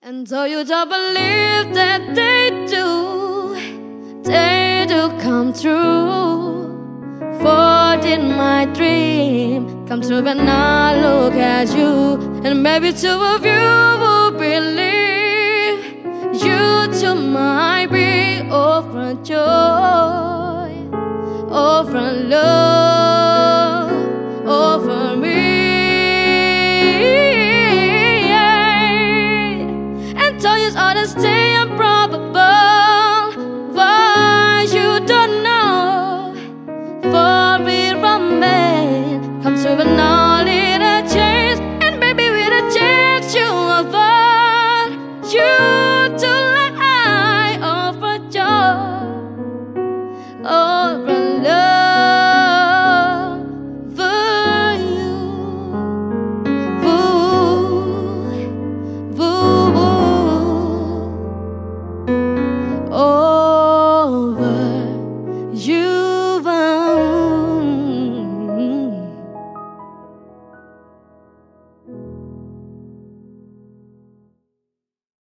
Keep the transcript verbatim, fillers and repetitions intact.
And so you don't believe that they do, they do come true. For did my dream come true when I look at you? And maybe two of you will believe you too might be over joy, over love, over me. Is honesty improbable? Why you don't know? For we remain come to an all in a change, and baby with a change you avoid you to lie over joy, over love for you. Ooh, ooh, ooh. Oh